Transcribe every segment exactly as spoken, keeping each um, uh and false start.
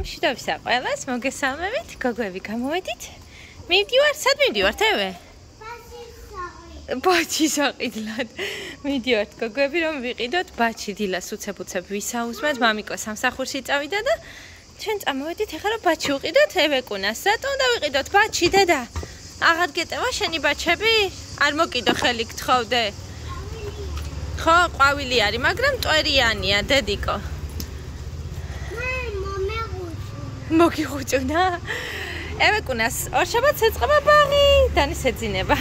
მშვიდობისა ყველას, მოგესალმებით, გოგოები გამოვედით. მივდივართ, სად მივდივართ ევე? ბაჩის აყიდლად. მივდივართ გოგოები, რომ ვიყიდოთ ბაჩი დილას უცებ-უცებ ვისაუზმეთ, მამიკო სამსახურში წავიდა და ჩვენ წამოვედით ეხლა რომ ბაჩი უყიდოთ ევეკუნას. რატომ უნდა ვიყიდოთ ბაჩი, დედა? აღარ გეტევა შენი ბაჩები? არ მოკიდო ხელი გთხოვდე. ხო, ყვავილი არის, მაგრამ მტვერიანია, დედიკო. მოგიხუჭუნა? ევეკუნას ორშაბათს ეწყება ბაღი, დანის ეძინება.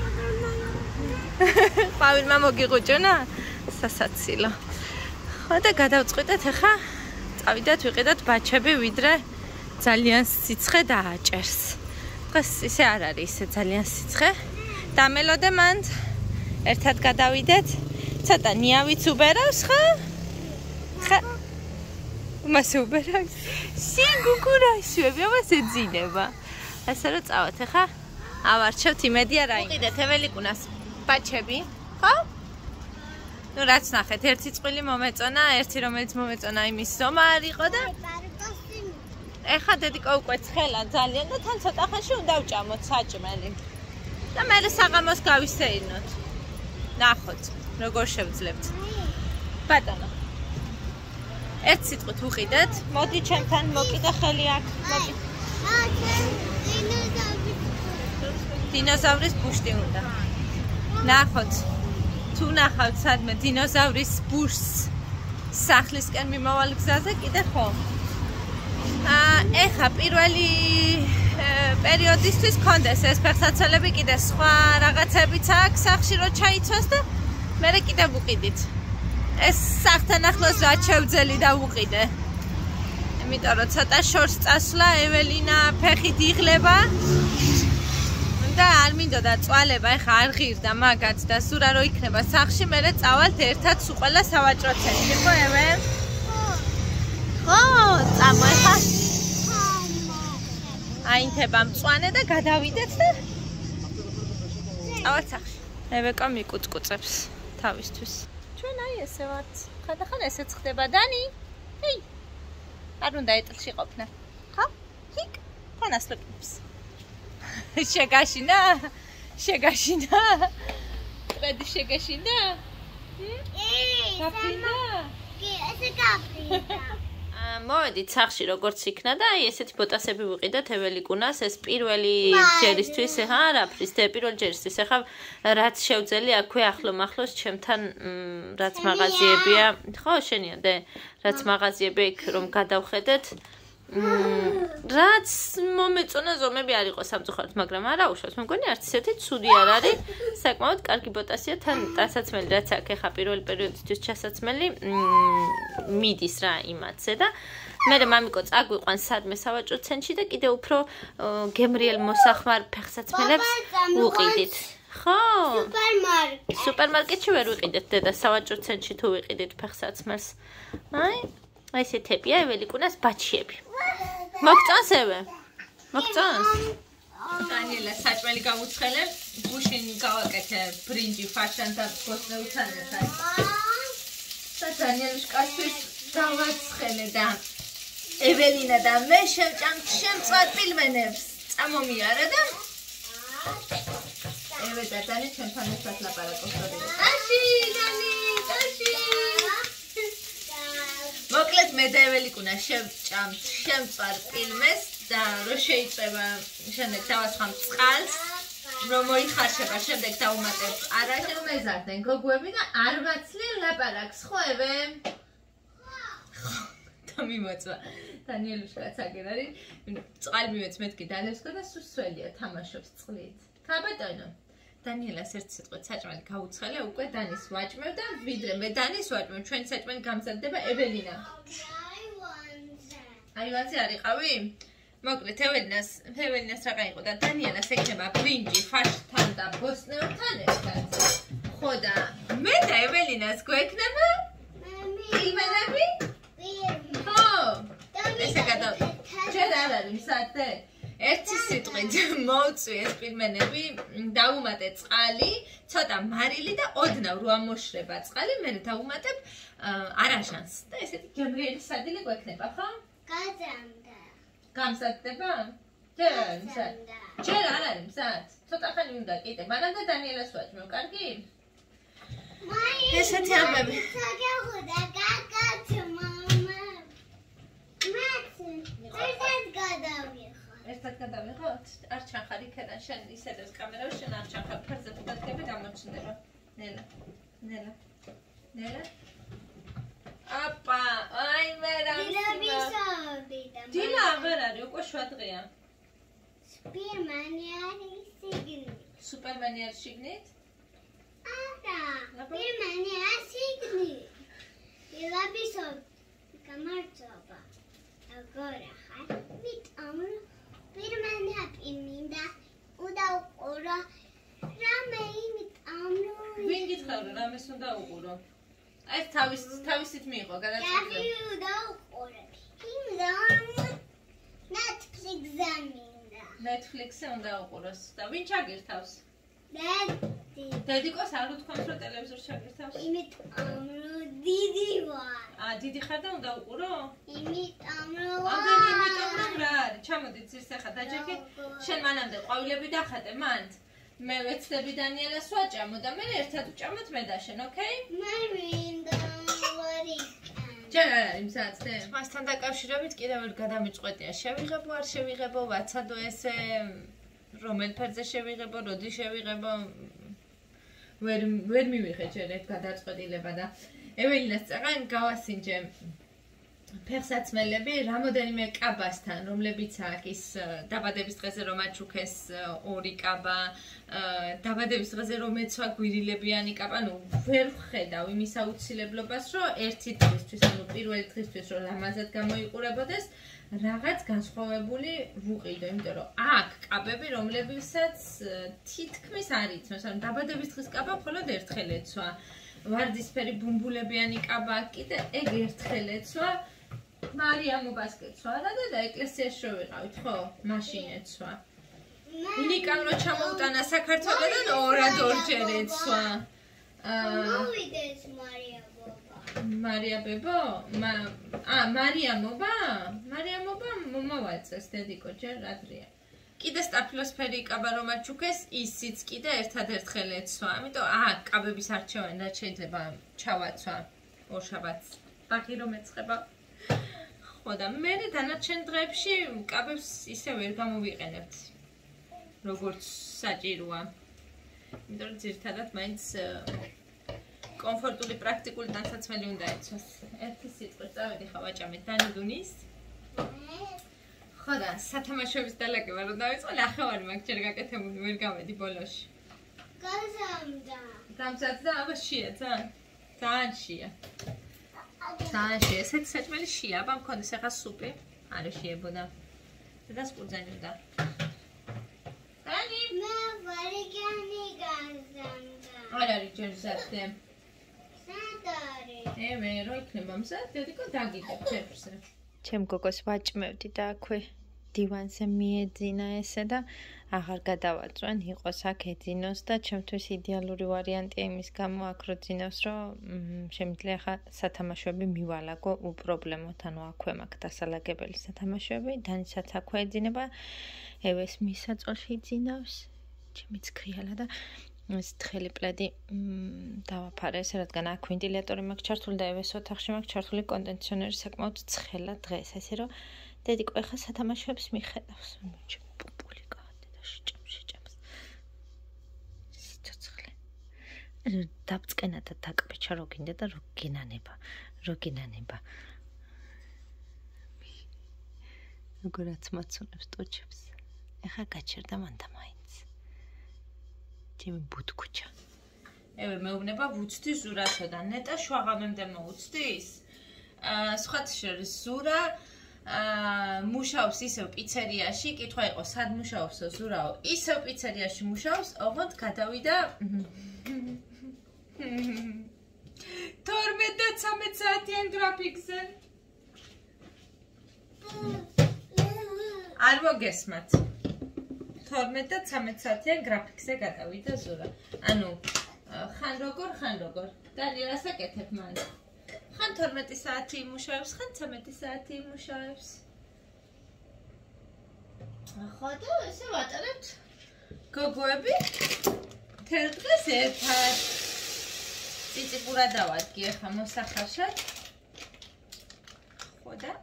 ყვავილმა მოგიხუჭუნა? სასაცილო. ხო და გადავწყვიტეთ ახლა წავიდეთ ვიყიდოთ ბაჩები, ვიდრე ძალიან სიცხე დააჭერს. დღეს ისე არ არის ისე ძალიან სიცხე. დამელოდე მან ერთად გადავიდეთ. ცოტა ნიავიც უბერავს ხო? ხა მას უბერავს. სინ გუგურაშვები ამას ეძინება. ასე რომ წავთ ახლა ავარჩევთ იმედია რა. ვიყიდეთ ეველიკუნას ბაჩები, ხო? ნუ რაც ნახეთ, ერთი წყვილი მომეწონა, ერთი რომელიც მომეწონა იმის ზომა არ იყო და ეხლა დედიკო უკვე ცხელა ძალიან და თან ცოტა ხანში უნდა ვჭამოთ საჭმელი. და მე საღამოს გავისეირნოთ. ნახოთ, როგორ შევძლებთ. ბატონო. ერთ სიტყვით ვუყიდეთ. მოდი ჩემთან მოკიდე ხელი აქ. მოდი. დინოზავრის ბუშტი უნდა. ნახოთ. თუ ნახავთ სადმე დინოზავრის ბუშს სახლისკენ მიმავალ გზაზე კიდე ხო? აა ეხა პირველი პერიოდისთვის კონდეს ეს ფეხსაცმელები კიდე სხვა რაღაცებიც აქვს სახში რომ ჩაიცვას და მერე კიდე ვუყიდით. ეს სახთან ახლოს რა შევძელი და ვუყიდე. იმიტომ რომ ცოტა შორს წასვლა ეველინა ფეხით იღლება. და არ მინდოდა წვალება, ეხა არ ღირდა მაგაც და სურა რო იქნება სახში, მერე წავალთ ერთად სულ ყველა სავაჭრო ცენტრში, ხო ევე? ხო, წამო ეხა. აინთება მწვანე და გადავიდეთ და წავალთ სახში. ევეკო მიკუწკუწებს თავისთვის. ჩვენ აი ესე ვართ. ხანდახან ესეც ხდება, დანი? ჰეი. არ უნდა ეტლში ყოფნა. ხო? ჰიკ. ფანასლოკებს. შეგაშინა? შეგაშინა? ტრედი შეგაშინა? გაფრინდა? კი, ესე გაფრინდა. მოვედით სახში როგორც იქნა და აი ესეთი ბოტასები ვიყიდეთ ეველიკუნას, ეს პირველი ჯერისთვის, ახლა არაფრის, დე პირველი ჯერისთვის, ახლა რაც შევძელი აქვე ახლო-მახლოს ჩემთან რაც მაღაზიებია, ხო, შენია დე, რაც მაღაზიები იქ რომ გადავხედეთ. რაც მომეწონა ზომები არ იყო სამწუხაროდ, მაგრამ არა უშავს. მე მგონი არც ისეთი ცუდი არ არის. საკმაოდ კარგი ბოტასია, თან დასაცმელი რაც აქ ახლა პირველი პერიოდისთვის ჩასაცმელი მიდის რა იმათზე და მე მამიკო წაგვიყვანს სადმე სავაჭრო ცენტრში და კიდე უფრო გემრიელ მოსახმარ ფეხსაცმელებს ვუყიდით. ხო? სუპერმარკეტ. სუპერმარკეტში ვერ ვიყიდეთ დედა, სავაჭრო ცენტრში თუ ვიყიდით ფეხსაცმელს. აი აი ესეთებია ეველიკუნას ბაჩიები. მოგწონს ევე? მოგწონს? დანიელა საჭმელი გამუცხელე, გუშინ გავაკეთე ბრინჯი ფაშან და ბოსნეულთან ერთად. და დანიელიშკასთვის დავაცხელე და ეველინა და მე შევჭამთ შემწვარ პილმენებს. წამომიარა და ევე და დანი ჩვენთან ერთად ლაპარაკობს. ტაში, დანი, ტაში. მოკლედ მე და ეველიკუნა შევჭამთ შემწვარ პილმეს და რო შეიწება შემდეგ დავასხამთ წყალს რომ მოიხარშება შემდეგ დავუმატებთ არაში რომ ეზარდნენ გოგოები და არ ვაცლი ლაპარაკს ხო ევე? ხო და მიმოწვა დანიელუშკაც აგერ არის წყალი მივეც მეთქი დალევსკო და სუსველია თამაშობს წყლით. ხა ბატონო დანიელას ერთ სიტყვით საჭმელი გაუცხელე, უკვე დანის ვაჭმევ და ვიდრე მე დანის ვაჭმევ, ჩვენი საჭმელი გამზადდება ეველინა. აივანზე არ იყავი? მოკლედ ეველინას, ეველინას რა გაიყო და დანიელას ექნება ბრინჯი ფაშთან და ბოსნეულთან ერთად. ხო და მე და ეველინას გვექნება პილმენები? ხო. ესე გადავ. ჯერ არ არის მსადე? ერთი სიტყვით მოვწვი ეს პილმენები, დავუმატე წყალი, ცოტა მარილი და ოდნავ რო ამოშრება წყალი, მე დავუმატებ არაჟანს და ესეთი გემრიელი სადილე გვექნება, ხო? გაძამდა. გამსადდება? ჯერ არ არის მზად. ჯერ არ არის მზად. ცოტა ხანი უნდა კიდე. მანამდე დანიელას ვაჭმევ, კარგი? ესეთი ამბები. საგეხოდა გაკაცო მამა. მაცი. ერთად გადავიხო. ერთად გადავიხოთ? არ ჩანხარ იქიდან შენ ისედაც კამერას შენ არ ჩანხარ. ფერზე ფუტკები გამოჩნდება. ნელა. ნელა. ნელა. აპა, აი მე რა მისმა. დილა აღარ არის, უკვე შვა დღეა. სუპერმენი არის სიგნით. სუპერმენი არის შიგნით? არა, სუპერმენი არის სიგნით. დილაბისო გამარჯობა. აგორა ხარ, ვიტომ სუპერმენი აპიმინდა უნდა უყურო რამე იმიტომ რომ ვინ გითხარ რამეს უნდა უყურო? ეს თავის თავისით მიიღო გადაწყვეტილება. გაფი უნდა უყურო. იმდან Netflix-ზე მინდა. Netflix-ზე უნდა უყუროს და ვინ ჩაგირთავს? დედი. დედიკოს არ უთქვამს რომ ტელევიზორს ჩაგირთავს? იმიტომ რომ დიდი ვარ. აა დიდი ხარ და უნდა უყურო? იმიტომ რომ ამდენ იმიტომ რომ რა არის? ჩამოდით ზირს ახლა დაჯექი. შენ მანამდე ყვავილები დახატე მანდ. მე ვეცდები დანიელას ვაჭამო და მე ერთად ვჭამოთ მე და შენ, ოკეი? მე მინდა ვარი. ჯერ არ არის მზადდე? მასთან დაკავშირებით კიდევ ერთ გადამიწყვეტია. შევიღებო, არ შევიღებო, ვაცადო ესე რომელ ფერზე შევიღებო, როდი შევიღებო? ვერ ვერ მივიღე ჯერ ერთ გადაწყვეტილება და ეველინას წაღან გავასინჯე ფეხსაცმელები რამოდენიმე კაბასთან, რომლებიც აქ ის დაბადების დღეზე რომ აჩუქეს ორი კაბა, დაბადების დღეზე რომ ეცვა გვირილებიანი კაბა, ну ვერ ვხედავ იმის აუცილებლობას, რომ ერთი დღისთვის, ანუ პირველი დღისთვის რომ ლამაზად გამოიყურებოდეს, რაღაც განსხვავებული ვუყიდო, იმიტომ რომ აქ კაბები, რომლებიცაც თითქმის არ იცნობს, ანუ დაბადების დღის კაბა მხოლოდ ერთხელ ეცვა. ვარდისფერი ბუმბულებიანი კაბა კიდე ეგ ერთხელ ეცვა. მარიამობას კეცვა რა და ეკლესიაში რო ვიყავით, ხო? მაშინ ეცვა. ლიკამ რო ჩამოუტანა საქართველოდან ორად ორჯერ ეცვა. მოვიდეს მარიამობა. მარიაბებო? ა, მარიამობა? მარიამობა მომავაწეს დედიკო ჯერ ადრია. კიდე სტაფილოსფერი კაბა რომ აჩუქეს, ისიც კიდე ერთადერთხელ ეცვა. ამიტომ აქ კაბების არჩევანი რაც შეიძლება ჩავაცვა ორშაბათს. ბაღი რომ ეწყება. ხო და მე დანარჩენ დღეებში კაბებს ისე ვერ გამოვიყენებთ. როგორც საჭიროა. იმიტომ რომ ძირთადად მაინც კომფორტული პრაქტიკული ტანსაცმელი უნდა ეცვას. ერთი სიტყვით წავედი ხა ვაჭამეთ დანიდუნის. ხო და სათამაშოების დალაგება რომ დავიწყო, ნახევარი მაქვს ჯერ გაკეთებული, ვერ გავედი ბოლოში. გაზამდა. გამზადდა, აბა შია ძალიან. ძალიან შია. ძალიან შია, ესეთი საჭმელი შია, აბა მქონდეს ახლა სუპი, არ შეებოდა. და სკურძენი უნდა. დანი, მე ვარიგანი გაზამდა. არ არის ჯერ მზადდე. სად არის? ე მე რო იქნება მზად, დედიკო დაგიდებ ფერფზე. ჩემ გოგოს ვაჭმევდი და აქვე დივანზე მიეძინა ესე და აღარ გადავაწვენ, იყოს აქ ეძინოს და ჩემთვის იდეალური ვარიანტია იმის გამო აქ რო ძინავს, რომ შემიძლია ხა სათამაშოები მივალაგო უპრობლემოდ, ანუ აქვე მაქვს დასალაგებელი სათამაშოები, დანისაც აქვე ეძინება, ევეს მისაწოლში იძინავს, ჩემიც ქრიალა და ეს თხელი პლედი დავაფარე ესე, რადგან აქ ვენტილატორი მაქვს ჩართული და ევეს ოთახში მაქვს ჩართული კონდიციონერი საკმაოდ ცხელა დღეს, ესე რომ დედიკო ახლა სათამაშოებს მიხედავს. ჩემი პუპული გავადე და შეჭამ შეჭამს. სიცოცხლე. დაბწყენა და დაკბეჩა რო გინდა და რო გენანება, რო გენანება. როგორაც მაცუნებს ტოჩებს. ახლა გაჩერდა მან და მაინც. ჩემი ბუთქუჩა. ევე მეუბნება ვუცდის ზურასო და ნეტა შვაღამემდე მოუცდის. აა სხვა შორის ზურა აა მუშაობს ისევ პიცერიაში, კითხვა იყო სად მუშაობსო ზურაო? ისევ პიცერიაში მუშაობს, ოღონდ გადავიდა თორმეტ და ცამეტ საათიან გრაფიკზე. არ მოგესმათ. თორმეტ და ცამეტ საათიან გრაფიკზე გადავიდა ზურა. ანუ ხან როგორ, ხან როგორ. დანიელას აკეთებ მან. ხან თორმეტი საათი იმუშავებს, ხან ცამეტი საათი იმუშავებს. ხო და ესე ვატარებთ გოგოები თელ დღეს ერთად ციციბურა დავადგი ახლა მოსახარშად ხო და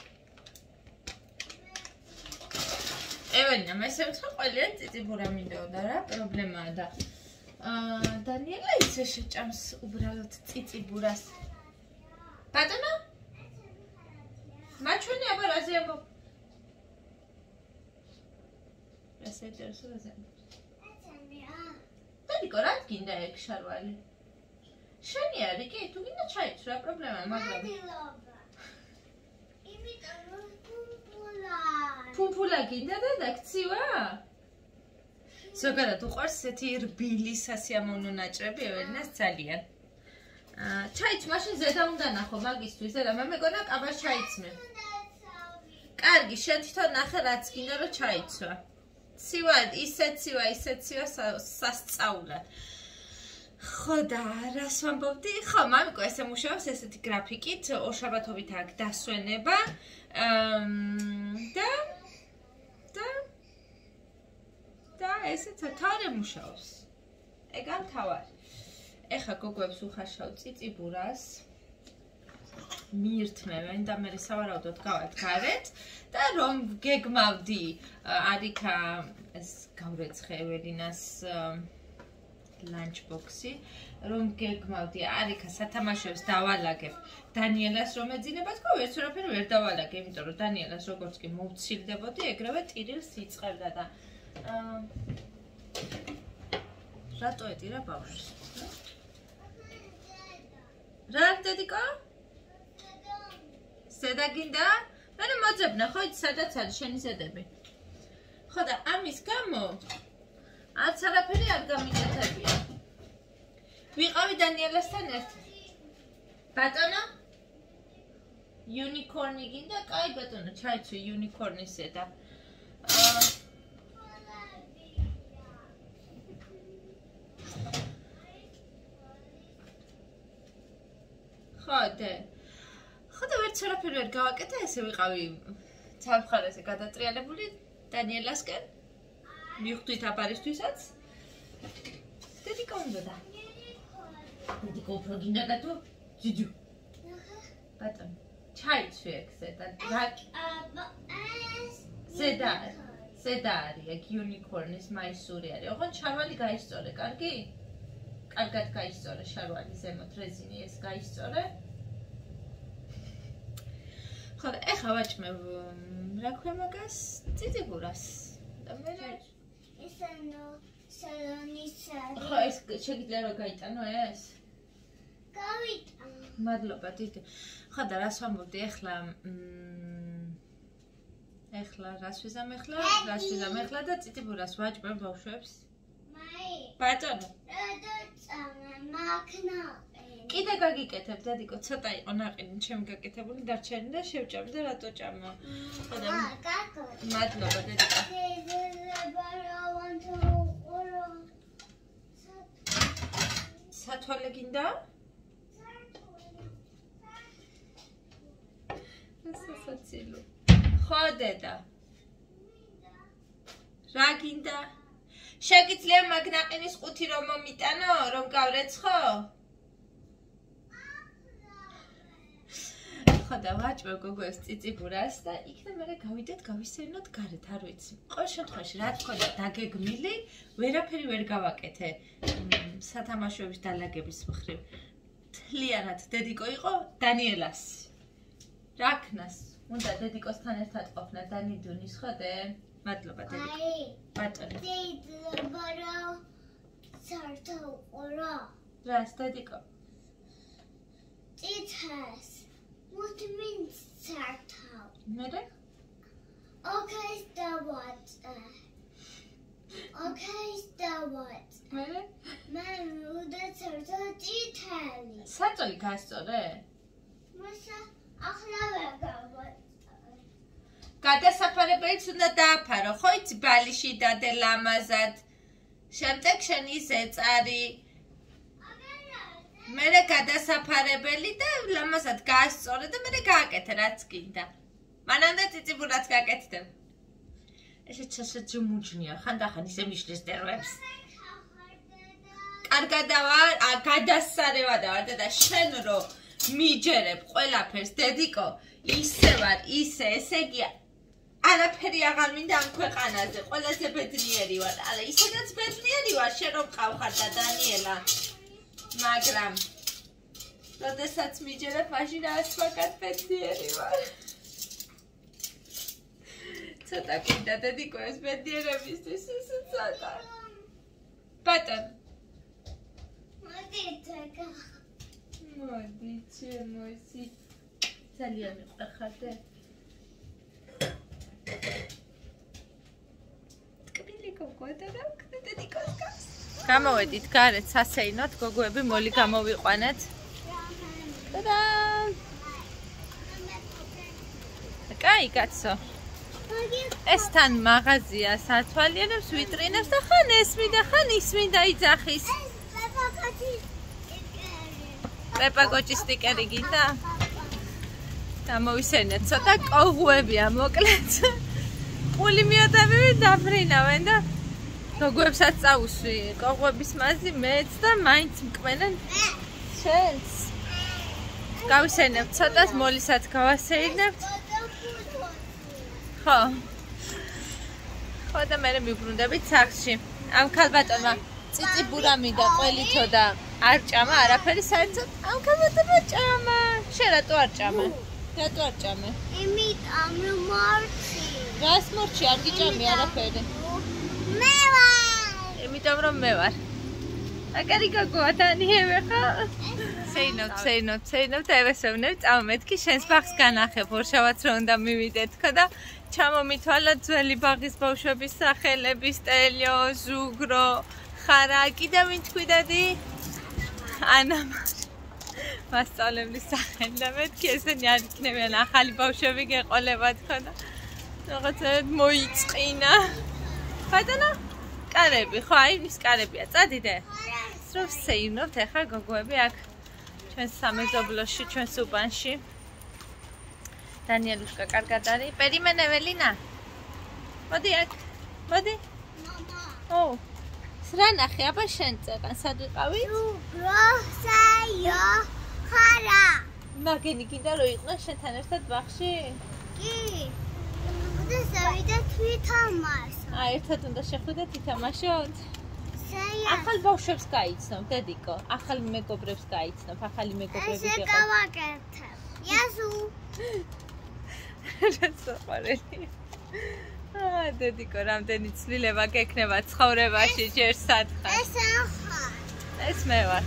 ეველინა მესე ვთქვა ყველიან ციციბურა მინდოდა რა პრობლემაა და აა დანიელა ისე შეჭამს უბრალოდ ციციბურას ბატონო მაჩვენი აბა რაზე ამბობ ესე წერს რაზე დადიკო რა გინდა ეგ შარვალი შენი არის კი თუ გინდა ჩაიც რა პრობლემაა მაგრამ იმიტომ რომ პუმპულა პუმპულა გინდა და დაქცივა ზოგადად უყვარს ესეთი რბილი სასიამოვნო ნაჭრები ეველინას ძალიან აა ჩაიც მაშინ ზედა უნდა ნახო მაგისთვის და მე მეგონა კაბას ჩაიცმე კარგი შენ თვითონ ნახე რაც გინდა რომ ჩაიცვა ცივა ისეთ ცივა ისეთ ცივა სასწაულად ხო და რას ვამბობდი ხო მამიკო ესე მუშაობს ესეთი გრაფიკით ორშაბათობით აქვს დასვენება და და და ესეც თავი მუშაობს ეგ არ თავარი ეხა გოგოებს უხარშავ ციციბურას მიირთმევენ და მე სავარაუდოდ გავართ გარეთ და რომ გეგმავდი არიქა ეს გავრეცხე ეველინას ლანჩბოქსი რომ გეგმავდი არიქა სათამაშოებს დავალაგებ დანიელას რომ ეძინება თქო ვერც ვერაფერი ვერ დავალაგე იმიტომ რომ დანიელას როგორც კი მოვცილდებოდი ეგრევე ტირილს იწყებდა და რატო ეტირა ბავშვს რა დედიკო ზედა გინდა? მე მოძებნა ხო იცი სადაც არის შენი ზედები. ხო და ამის გამო არც არაფერი არ გამიკეთებია. ვიყავი დანიელასთან ერთად. ბატონო? იუნიკორნი გინდა? კაი ბატონო, ჩაიცვი იუნიკორნის ზედა. ხო და ხო და ვერც არაფერი ვერ გავაკეთე, ესე ვიყავი ცალმხარაზე გადატრიალებული დანიელასკენ. მივხვდით აბარისთვისაც. დედიკა უნდოდა. დედიკა უფრო გინდა და თუ ჯიჯუ. ბატონო, ჩაიცვი ეგ ზედა. ზედა, ზედა არის ეგ იუნიკორნის მაისური არის. ოღონდ შარვალი გაისწორე, კარგი? კარგად გაისწორე შარვალი ზემოთ რეზინი ეს გაისწორე. ხო და ეხა ვაჭმევ რა ქვია მაგას ციციბურას და მე ისენო სალონის არის. ხო ეს შეგიძლია რომ გაიტანო ეს? გავიტანო. მადლობა დიდი. ხო და რას ვამბობდი ეხლა ეხლა რას ვიზამ ეხლა? რას ვიზამ ეხლა და ციციბურას ვაჭმევ ბავშვებს? მაი. ბატონო. რა წამე მაგნაყი. კიდე გაგიკეთებ დედიკო ცოტა იყო ნაყინი ჩემი გაკეთებული დარჩენი და შევჭამი და რატო ჭამო? ხო და მადლობა დედიკო. სათვალე გინდა? სასაცილო. ხო დედა. რა გინდა? შეგიძლია მაგნაყინის ყუთი რომ მომიტანო, რომ გავრეცხო? ხო და ვაჭმევ გოგოებს ციციბურას და იქნებ მე გავიდეთ გავისერნოთ გარეთ, არ ვიცი. ყოველ შემთხვევაში რა თქონდა დაგეგმილი, ვერაფერი ვერ გავაკეთე სათამაშოების დალაგების მხრივ. თლიანად დედიკო იყო დანიელას. რა ქნას? უნდა დედიკოსთან ერთად ყოფნა დანიდუნის ხოდე? მადლობა დედიკო. აი. ბატონო. შეიძლება რომ სარტო ყურა. რას დედიკო? წითას. What means sartau? მერე? Okay, stawat. Okay, stawat. მერე? Man, uda sartau titali. საწოლი გასწორე? Masa, ახლა ვერ გავატარე. გადასაფარებელიც უნდა დააფარო, ხო იცი ბალიში დადე ლამაზად. შემდეგ შენი ზეწარი. მერე გადასაფარებელი და ლამაზად გაასწორე და მერე გააკეთე რაც გინდა. მანამდე ციციბურაც გააკეთდე. ესეც ასე ძმუჯნია, ხანდახან ისე მიშლის ნერვებს. კარგადავარ, გადასარევადავარ და შენ რო მიჯერებ ყველაფერს, დედიკო, ისე ვარ, ისე, ესე იგი არაფერი აღარ მინდა ამ ქვეყანაზე, ყველაზე ბედნიერი ვარ. არა, ისედაც ბედნიერი ვარ, შენ რომ მყავხარ და დანიელა. მაგრამ როდესაც მიჯერებ, მაშინ ასვაკად ბედნიერი ვარ. ცოტა კიდე დედიკო ეს ბედნიერებისთვის ისე ცოტა. ბატონ. მოდი, ჩემო, ისი ძალიან მიყვარხარდე. ტკბილი გოგოა და დედიკოს გავს. გამოვედით გარეთ სასეინოთ, გოგოები მოლი გამოვიყვანეთ. და კაი კაცო. ეს თან მაღაზია სათვალიერებს, ვიტრინებს და ხან ესმი და ხან ისმი და იძახის. პეპა კოჭის სტიკერი გინდა? გამოვისენეთ, ცოტა კოღუებია მოკლედ. ყული მიატევი დაფრინავენ და გოგოებსაც წავუსვი. კოღუების მაზი მეც და მაინც მკმენენ შენს. გავისენებთ ცოტას, მოლისაც გავასეირნებთ. ხო. ხო და მე მიბრუნდებით სახლში. ამ ქალბატონმა ციციბურა მინდა ყველითო და არ ჭამა არაფერი საერთოდ. ამ ქალბატონმა ჭამა. შენ რატო არ ჭამე? რატო არ ჭამე? იმიტომ რომ მორჩი. რას მორჩი? არ გიჭამი არაფერი. მე ვარ. იმიტომ რომ მე ვარ. აკარი გოგოა დანიევე ხო? სეინოთ, სეინოთ, სეინოთ და ევესევნებ, წავმეთქი შენს ბაღს განახებ, ორშავაც რო უნდა მივიდეთ ხო და ჩამომითვალა ძველი ბაღის ბავშვების სახელები, სტელიო, ზუგრო, ხარა, კიდე ვინ თქვიდადი? ანა მასწავლებლის სახელი და მეთქი ესენი არ იქნებიან ახალი ბავშვები გეყოლებათ ხო და რაღაცად მოიწყინა. ბატონო, კარები, ხო, აი ის კარებია, წადიდე. სრულ სეინოთ ახლა გოგოები აქ ჩვენს სამეზობლოში, ჩვენს უბანში. დანიელუშკა კარგად არის. პერიმენ ეველინა. მოდი აქ. მოდი. მამა. ო. სრა ნახე, აბა შენ წეყან, სად ვიყავით? გროსაიო ხარა. მაგენი კიდე რო იყო შენთან ერთად ბაღში? კი. და სავიდა თვითამას. აა, ერთად უნდა შეხვიდეთ ითამაშოთ? საი. ახალ ბავშვებს გაიცნობ, დედიკო. ახალ მეგობრებს გაიცნობ, ახალი მეგობრები ესე გეყო. გავაკეთებ. იასუ. რასაყვარელი. აა, დედიკო, რამდენი ცვლილება გექნება ცხოვრებაში ჯერ სათხარ. ეს ახალ. ეს მე ვარ.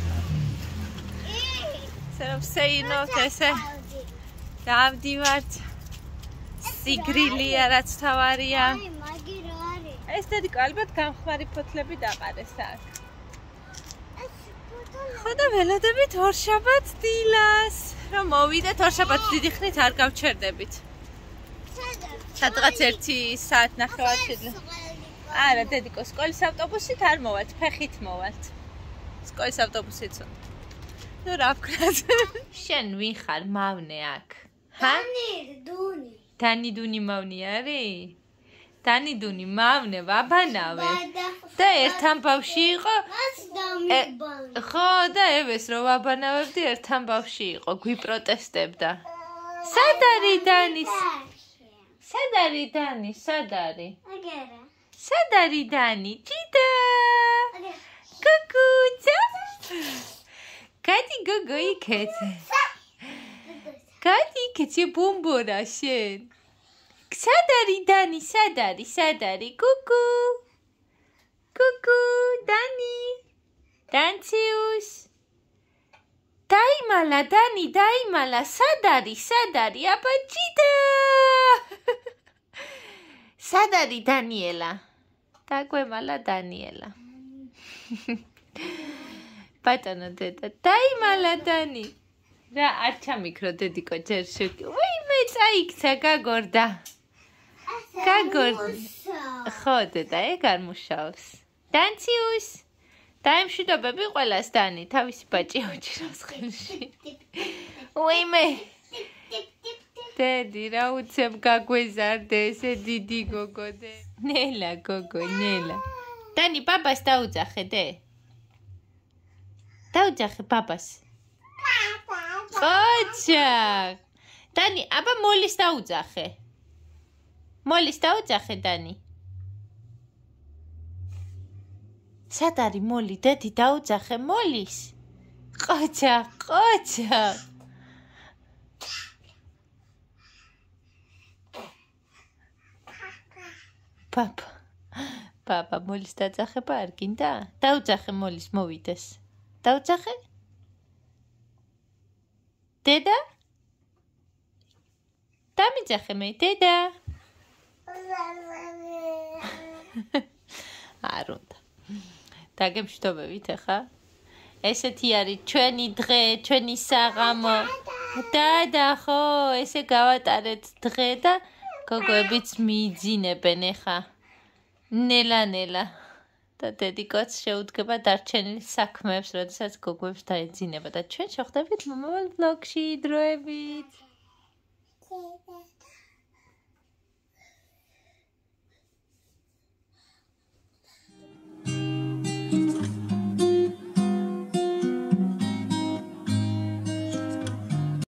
ესე რომ სეინოთ ესე. დავდივართ. სიგრილია რაც თავარია. აი, მაგი რა არის? ეს დედიკო ალბათ გამხმარი ფოთლები დაყარეს აქ. ეს ფოთოლი. ხო და ველოდებით ორშაბათს დილას. რომ მოვიდეთ ორშაბათს დიდი ხნით არ გავჩერდებით. სადღაც ერთი საათ ნახევარში. არა, დედიკო, სკოლის ავტობუსით არ მოვალთ, ფეხით მოვალთ. სკოლის ავტობუსით უნდა. ნუ რა ვქნათ? შენ ვინ ხარ მავნე აქ? ჰა? დანი, დუნი. დანი დუნი მავნე არის? დანი დუნი მავნე ვაბანავე. და ერთთან ბავში იყო? მას დამიბან. ხო და ევეს რო ვაბანავებდი ერთთან ბავში იყო, გვიპროტესტებდა. სად არის დანი? სად არის დანი? სად არის? აგერა. სად არის დანი? ჭიდა. კუკუცა. კადი გოგო იქეთ. კადი იქეთ ბომბორა შენ. სად არის დანი? სად არის? სად არის? კუკუ. კუკუ, დანი. დანციუს. დაიმალა დანი, დაიმალა. სად არის? სად არის? აბა ჭიდა. სად არის დანიელა? დაგვემალა დანიელა. ბატონო დედა, დაიმალა დანი. რა არ ჩამიქრო დედიკო ჯერ შევკი. ვაი მე წაიქცა გაგორდა. გაგორდა. ხო დედა, ეგ არ მუშაობს. დანციუს. დაემშვიდობები ყველას დანი, თავისი ბაჭი აუჭირავს ხელში. ვაი მე. დედი რა უცებ გაგვეზარდე ესე დიდი გოგო დე. ნელა გოგო ნელა დანი ბაბას დაუძახე დაუძახე ბაბას კოჩა დანი აბა მოლის დაუძახე მოლის დაუძახე დანი სად არის მოლი დედი დაუძახე მოლის კოჩა კოჩა პაპა პაპა მოლის დაძახება არ გინდა დაუძახე მოლის მოვიდეს დაუძახე დედა დამიძახე მე დედა არ უნდა დაგემშვიდობებით ახლა ესეთი არის ჩვენი დღე ჩვენი საღამო დადა ხო ესე გავატარეთ დღე და გოგოებიც მიიძინებენ ახლა ნელა ნელა და დედიკოც შეუდგება დარჩენილ საქმეებს, როდესაც გოგოებს დაეძინება და ჩვენ შევხვდებით მომავალ ვლოგში დროებით.